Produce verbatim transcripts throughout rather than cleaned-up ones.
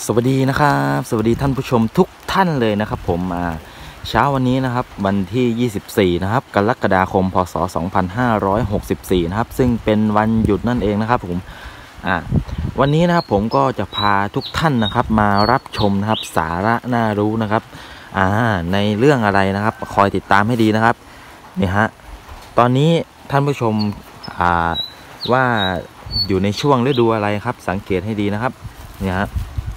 สวัสดีนะครับสวัสดีท่านผู้ชมทุกท่านเลยนะครับผมอ่าเช้าวันนี้นะครับวันที่ยี่สิบสี่นะครับกรกฎาคมพศสองพันห้าร้อยหกสิบสี่นะครับซึ่งเป็นวันหยุดนั่นเองนะครับผมอ่าวันนี้นะครับผมก็จะพาทุกท่านนะครับมารับชมนะครับสาระน่ารู้นะครับอ่าในเรื่องอะไรนะครับคอยติดตามให้ดีนะครับนี่ฮะตอนนี้ท่านผู้ชมอ่าว่าอยู่ในช่วงฤดูอะไรครับสังเกตให้ดีนะครับเนี่ยฮะ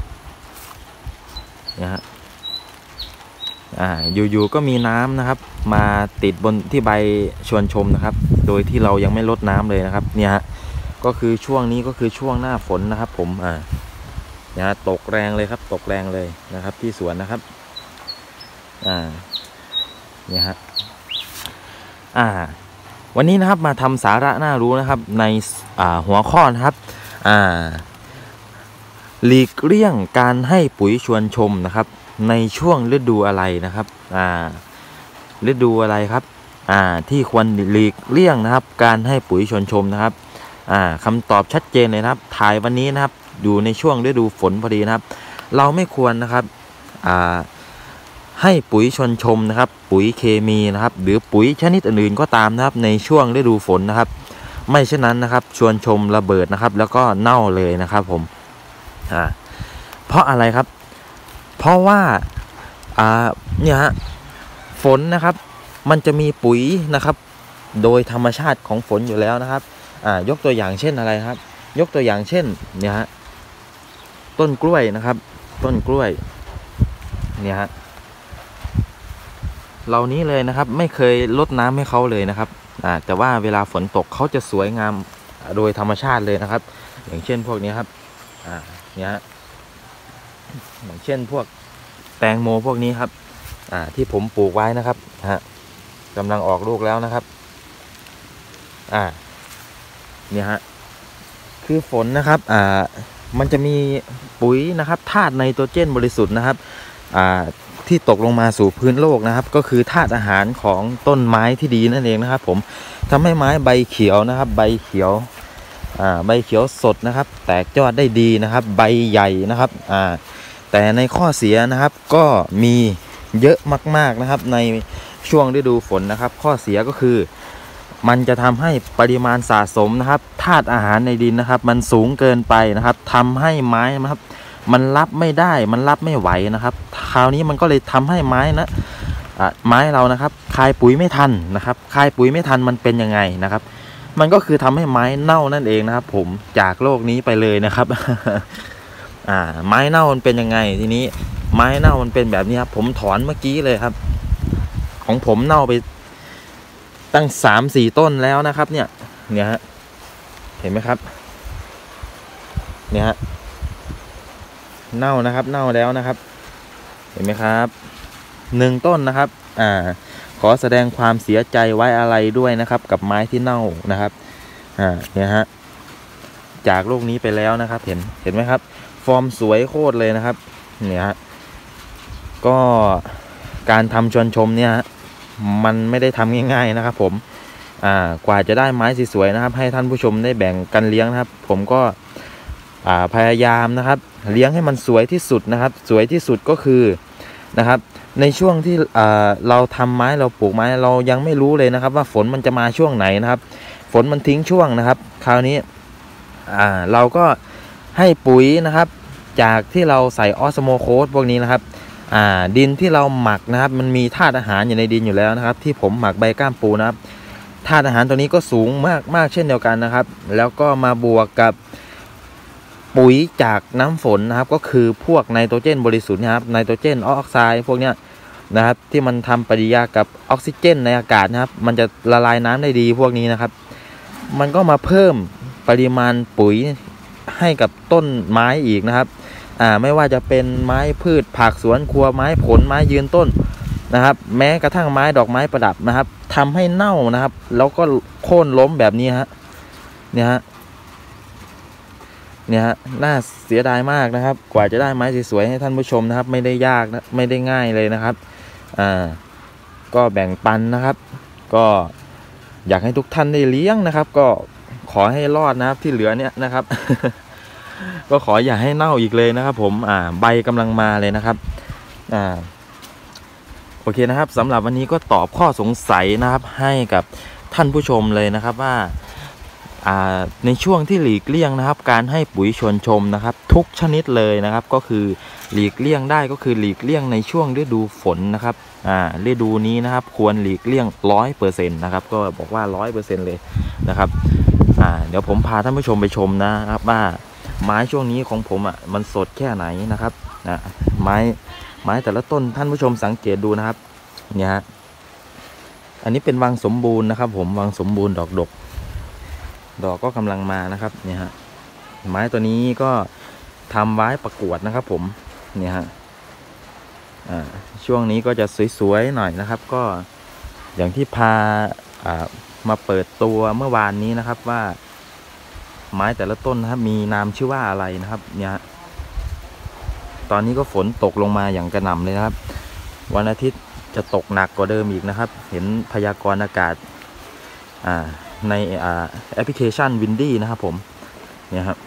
นะฮะอ่าอยู่ๆก็มีน้ำนะครับมาติดบนที่ใบชวนชมนะครับโดยที่เรายังไม่ลดน้ำเลยนะครับเนี่ยฮะก็คือช่วงนี้ก็คือช่วงหน้าฝนนะครับผมอ่าเนี่ยตกแรงเลยครับตกแรงเลยนะครับที่สวนนะครับอ่าเนี่ยฮะอ่าวันนี้นะครับมาทำสาระน่ารู้นะครับในอ่าหัวข้อนะครับอ่าหลีกเลี่ยงการให้ปุ๋ยชวนชมนะครับในช่วงฤดูอะไรนะครับอ่าฤดูอะไรครับอ่าที่ควรหลีกเลี่ยงนะครับการให้ปุ๋ยชวนชมนะครับอ่าคำตอบชัดเจนเลยนะครับถ่ายวันนี้นะครับอยู่ในช่วงฤดูฝนพอดีนะครับเราไม่ควรนะครับอ่าให้ปุ๋ยชวนชมนะครับปุ๋ยเคมีนะครับหรือปุ๋ยชนิดอื่นๆก็ตามนะครับในช่วงฤดูฝนนะครับไม่เช่นนั้นนะครับชวนชมระเบิดนะครับแล้วก็เน่าเลยนะครับผมอ่าเพราะอะไรครับเพราะว่าอ่าเนี่ยฮะฝนนะครับมันจะมีปุ๋ยนะครับโดยธรรมชาติของฝนอยู่แล้วนะครับอ่ายกตัวอย่างเช่นอะไรครับยกตัวอย่างเช่นเนี่ยฮะต้นกล้วยนะครับต้นกล้วยเนี่ยฮะเหล่านี้เลยนะครับไม่เคยลดน้ำให้เขาเลยนะครับอ่าแต่ว่าเวลาฝนตกเขาจะสวยงามโดยธรรมชาติเลยนะครับอย่างเช่นพวกนี้ครับอ่าเนี่ยฮะอย่างเช่นพวกแตงโมพวกนี้ครับอ่าที่ผมปลูกไว้นะครับฮะกำลังออกลูกแล้วนะครับอ่าเนี่ยฮะคือฝนนะครับอ่ามันจะมีปุ๋ยนะครับธาตุไนโตรเจนบริสุทธิ์นะครับอ่าที่ตกลงมาสู่พื้นโลกนะครับก็คือธาตุอาหารของต้นไม้ที่ดีนั่นเองนะครับผมทำให้ไม้ใบเขียวนะครับใบเขียวอ่าใบเขียวสดนะครับแตกยอดได้ดีนะครับใบใหญ่นะครับอ่าแต่ในข้อเสียนะครับก็มีเยอะมากๆนะครับในช่วงฤดูฝนนะครับข้อเสียก็คือมันจะทำให้ปริมาณสะสมนะครับธาตุอาหารในดินนะครับมันสูงเกินไปนะครับทำให้ไม้นะครับมันรับไม่ได้มันรับไม่ไหวนะครับคราวนี้มันก็เลยทำให้ไม้นะไม้เรานะครับคายปุ๋ยไม่ทันนะครับคายปุ๋ยไม่ทันมันเป็นยังไงนะครับมันก็คือทำให้ไม้เน่านั่นเองนะครับผมจากโลกนี้ไปเลยนะครับ อ่าไม้เน่ามันเป็นยังไงทีนี้ไม้เน่ามันเป็นแบบนี้ครับผมถอนเมื่อกี้เลยครับของผมเน่าไปตั้งสามสี่ต้นแล้วนะครับเนี่ยเนี่ยฮะเห็นไหมครับเนี่ยฮะเน่านะครับเน่าแล้วนะครับเห็นไหมครับหนึ่งต้นนะครับอ่าขอแสดงความเสียใจไว้อะไรด้วยนะครับกับไม้ที่เน่านะครับอ่าเนี่ยฮะจากโลกนี้ไปแล้วนะครับเห็นเห็นไหมครับฟอร์มสวยโคตรเลยนะครับเนี่ยฮะก็การทำชวนชมเนี่ยมันไม่ได้ทำง่ายๆนะครับผมอ่ากว่าจะได้ไม้สวยๆนะครับให้ท่านผู้ชมได้แบ่งกันเลี้ยงนะครับผมก็อ่าพยายามนะครับเลี้ยงให้มันสวยที่สุดนะครับสวยที่สุดก็คือนะครับในช่วงที่อ่าเราทำไม้เราปลูกไม้เรายังไม่รู้เลยนะครับว่าฝนมันจะมาช่วงไหนนะครับฝนมันทิ้งช่วงนะครับคราวนี้อ่าเราก็ให้ปุ๋ยนะครับจากที่เราใส่ออสโมโคสพวกนี้นะครับอ่าดินที่เราหมักนะครับมันมีธาตุอาหารอยู่ในดินอยู่แล้วนะครับที่ผมหมักใบก้ามปูนะครับธาตุอาหารตัวนี้ก็สูงมากมากเช่นเดียวกันนะครับแล้วก็มาบวกกับปุ๋ยจากน้ำฝนนะครับก็คือพวกไนโตรเจนบริสุทธิ์นะครับไนโตรเจนออกไซด์พวกเนี้ยนะครับที่มันทำปฏิกิริยากับออกซิเจนในอากาศนะครับมันจะละลายน้ำได้ดีพวกนี้นะครับมันก็มาเพิ่มปริมาณปุ๋ยให้กับต้นไม้อีกนะครับอ่าไม่ว่าจะเป็นไม้พืชผักสวนครัวไม้ผลไม้ยืนต้นนะครับแม้กระทั่งไม้ดอกไม้ประดับนะครับทำให้เน่านะครับแล้วก็โค่นล้มแบบนี้ฮะเนี่ยฮะเนี่ยฮะน่าเสียดายมากนะครับกว่าจะได้ไม้สวยๆให้ท่านผู้ชมนะครับไม่ได้ยากนะไม่ได้ง่ายเลยนะครับอ่าก็แบ่งปันนะครับก็อยากให้ทุกท่านได้เลี้ยงนะครับก็ขอให้รอดนะครับที่เหลือเนี่ยนะครับก็ขออย่าให้เน่าอีกเลยนะครับผมอ่าใบกำลังมาเลยนะครับอ่าโอเคนะครับสำหรับวันนี้ก็ตอบข้อสงสัยนะครับให้กับท่านผู้ชมเลยนะครับว่าในช่วงที่หลีกเลี่ยงนะครับการให้ปุ๋ยชวนชมนะครับทุกชนิดเลยนะครับก็คือหลีกเลี่ยงได้ก็คือหลีกเลี่ยงในช่วงฤดูฝนนะครับอ่าฤดูนี้นะครับควรหลีกเลี่ยงร้อยเปอร์เซ็นต์นะครับก็บอกว่าร้อยเปอร์เซ็นต์เลยนะครับอ่าเดี๋ยวผมพาท่านผู้ชมไปชมนะครับว่าไม้ช่วงนี้ของผมอ่ะมันสดแค่ไหนนะครับนะไม้ไม้แต่ละต้นท่านผู้ชมสังเกตดูนะครับเนี่ยฮะอันนี้เป็นวังสมบูรณ์นะครับผมวังสมบูรณ์ดอกดกดอกก็กำลังมานะครับเนี่ยฮะไม้ตัวนี้ก็ทำไว้ประกวดนะครับผมเนี่ยฮะอ่าช่วงนี้ก็จะสวยๆหน่อยนะครับก็อย่างที่พาอ่ามาเปิดตัวเมื่อวานนี้นะครับว่าไม้แต่ละต้นนะครับมีนามชื่อว่าอะไรนะครับเนี่ยตอนนี้ก็ฝนตกลงมาอย่างกระหน่ำเลยนะครับวันอาทิตย์จะตกหนักกว่าเดิมอีกนะครับเห็นพยากรณ์อากาศอ่าในแอปพลิเคชัน วินดี้ นะครับผมเนี่ยครับ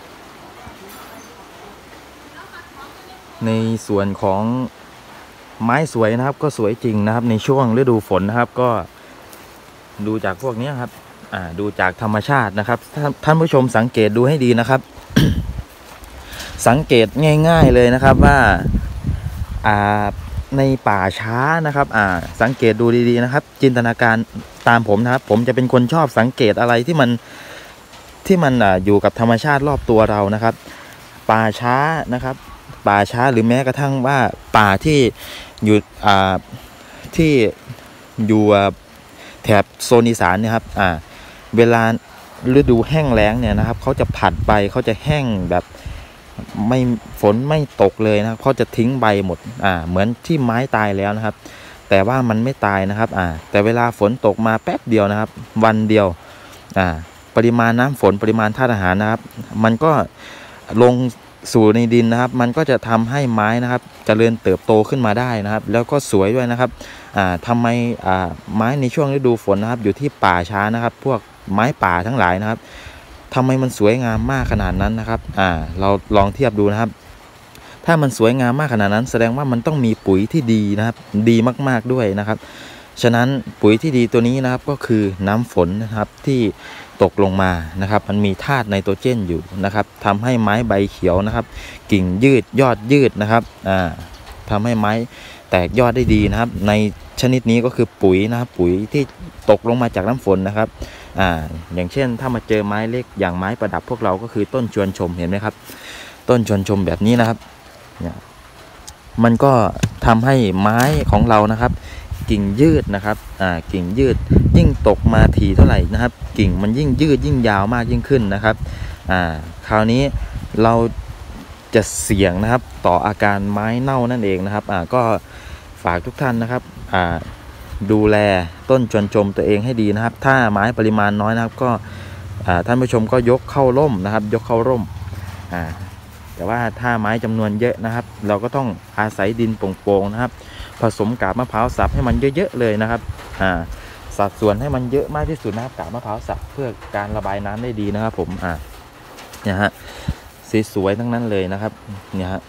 ในส่วนของไม้สวยนะครับก็สวยจริงนะครับในช่วงฤดูฝนนะครับก็ดูจากพวกนี้ครับอ่าดูจากธรรมชาตินะครับท่านผู้ชมสังเกตดูให้ดีนะครับ สังเกตง่ายๆเลยนะครับว่าอ่าในป่าช้านะครับอ่าสังเกตดูดีๆนะครับจินตนาการตามผมนะครับผมจะเป็นคนชอบสังเกตอะไรที่มันที่มันอ่าอยู่กับธรรมชาติรอบตัวเรานะครับป่าช้านะครับป่าช้าหรือแม้กระทั่งว่าป่าที่อยู่อ่าที่อยู่แถบโซนอีสานเนี่ยครับอ่าเวลาฤดูแห้งแล้งเนี่ยนะครับเขาจะผัดใบเขาจะแห้งแบบไม่ฝนไม่ตกเลยนะครับเขาจะทิ้งใบหมดอ่าเหมือนที่ไม้ตายแล้วนะครับแต่ว่ามันไม่ตายนะครับอ่าแต่เวลาฝนตกมาแป๊บเดียวนะครับวันเดียวอ่าปริมาณน้ำฝนปริมาณธาตุอาหารนะครับมันก็ลงสู่ในดินนะครับมันก็จะทำให้ไม้นะครับเจริญเติบโตขึ้นมาได้นะครับแล้วก็สวยด้วยนะครับอ่าทำไมอ่าไม้ในช่วงฤดูฝนนะครับอยู่ที่ป่าช้านะครับพวกไม้ป่าทั้งหลายนะครับทำไมมันสวยงามมากขนาดนั้นนะครับอ่าเราลองเทียบดูนะครับถ้ามันสวยงามมากขนาดนั้นแสดงว่ามันต้องมีปุ๋ยที่ดีนะครับดีมากๆด้วยนะครับฉะนั้นปุ๋ยที่ดีตัวนี้นะครับก็คือน้ำฝนนะครับที่ตกลงมานะครับมันมีธาตุไนโตรเจนอยู่นะครับทำให้ไม้ใบเขียวนะครับกิ่งยืดยอดยืดนะครับอ่าทำให้ไม้แตกยอดได้ดีนะครับในชนิดนี้ก็คือปุ๋ยนะครับปุ๋ยที่ตกลงมาจากน้ำฝนนะครับอ่าอย่างเช่นถ้ามาเจอไม้เล็กอย่างไม้ประดับพวกเราก็คือต้นชวนชมเห็นไหมครับต้นชวนชมแบบนี้นะครับเนี่ยมันก็ทำให้ไม้ของเรานะครับกิ่งยืดนะครับอ่ากิ่งยืดยิ่งตกมาถี่เท่าไหร่นะครับกิ่งมันยิ่งยืดยิ่งยาวมากยิ่งขึ้นนะครับอ่าคราวนี้เราจะเสี่ยงนะครับต่ออาการไม้เน่านั่นเองนะครับอ่าก็ฝากทุกท่านนะครับอ่าดูแลต้นชวนชมตัวเองให้ดีนะครับถ้าไม้ปริมาณน้อยนะครับก็ท่านผู้ชมก็ยกเข้าร่มนะครับยกเข้าร่มอ่าแต่ว่าถ้าไม้จำนวนเยอะนะครับเราก็ต้องอาศัยดินโป่งๆนะครับผสมกาบมะพร้าวสับให้มันเยอะๆเลยนะครับอ่าสัดส่วนให้มันเยอะมากที่สุดนะครับกาบมะพร้าวสับเพื่อการระบายน้ำได้ดีนะครับผมอ่าเนี่ยฮะสวยๆทั้งนั้นเลยนะครับเนี่ยฮะ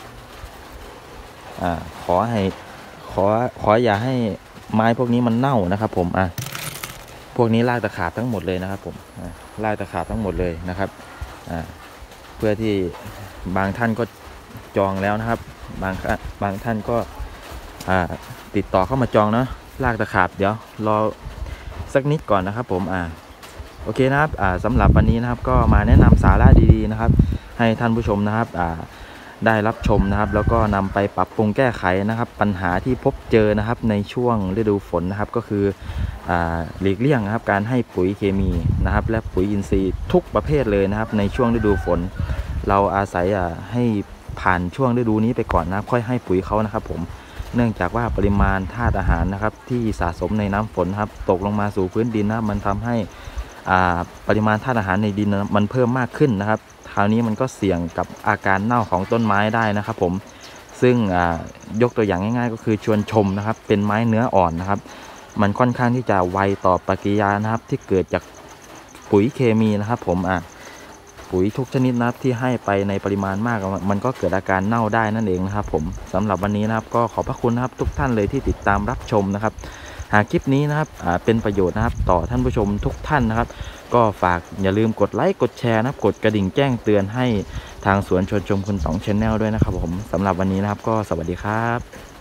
อ่าขอให้ขอขออย่าให้ไม้พวกนี้มันเน่านะครับผมอ่ะพวกนี้รากตะขาบทั้งหมดเลยนะครับผมรากตะขาบทั้งหมดเลยนะครับอ่าเพื่อที่บางท่านก็จองแล้วนะครับบางบางท่านก็อ่าติดต่อเข้ามาจองเนาะรากตะขาบเดี๋ยวรอสักนิดก่อนนะครับผมอ่าโอเคนะครับอ่าสำหรับวันนี้นะครับก็มาแนะนำสาระดีๆนะครับให้ท่านผู้ชมนะครับอ่าได้รับชมนะครับแล้วก็นำไปปรับปรุงแก้ไขนะครับปัญหาที่พบเจอนะครับในช่วงฤดูฝนนะครับก็คืออ่าหลีกเลี่ยงนะครับการให้ปุ๋ยเคมีนะครับและปุ๋ยอินทรีย์ทุกประเภทเลยนะครับในช่วงฤดูฝนเราอาศัยอ่าให้ผ่านช่วงฤดูนี้ไปก่อนนะค่อยให้ปุ๋ยเขานะครับผมเนื่องจากว่าปริมาณธาตุอาหารนะครับที่สะสมในน้ำฝนครับตกลงมาสู่พื้นดินนะมันทำให้ปริมาณธาตุอาหารในดินมันเพิ่มมากขึ้นนะครับคราวนี้มันก็เสี่ยงกับอาการเน่าของต้นไม้ได้นะครับผมซึ่งยกตัวอย่างง่ายๆก็คือชวนชมนะครับเป็นไม้เนื้ออ่อนนะครับมันค่อนข้างที่จะไวต่อปฏิกิริยานะครับที่เกิดจากปุ๋ยเคมีนะครับผมอ่ะปุ๋ยทุกชนิดนะครับที่ให้ไปในปริมาณมากมันก็เกิดอาการเน่าได้นั่นเองนะครับผมสำหรับวันนี้นะครับก็ขอบพระคุณนะครับทุกท่านเลยที่ติดตามรับชมนะครับหากคลิปนี้นะครับเป็นประโยชน์นะครับต่อท่านผู้ชมทุกท่านนะครับก็ฝากอย่าลืมกดไลค์กดแชร์นะครับกดกระดิ่งแจ้งเตือนให้ทางสวนชวนชมคุณต๋อง Channel ด้วยนะครับผมสำหรับวันนี้นะครับก็สวัสดีครับ